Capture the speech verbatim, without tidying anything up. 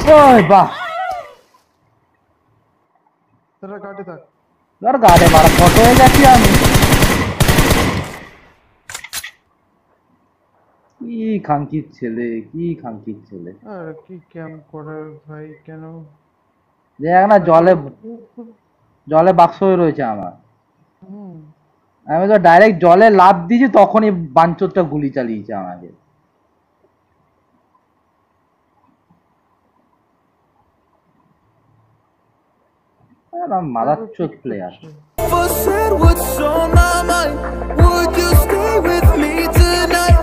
ওই বাহ তোরা কাটে থাক আর গাড়ে মারা কত হয়ে যাচ্ছি আমি কি খানকির ছেলে কি খানকির ছেলে আর কি ক্যাম্প করার ভাই কেন দেখ না জলে জলে বাক্স হয়ে রয়েছে আমার হুম আমি তো ডাইরেক্ট জলে লাফ দিয়েছি তখনই বাঞ্চোরটা গুলি চালিয়েছে আমাকে মারাত্মক player Said what's on my mind. Would you stay with me tonight?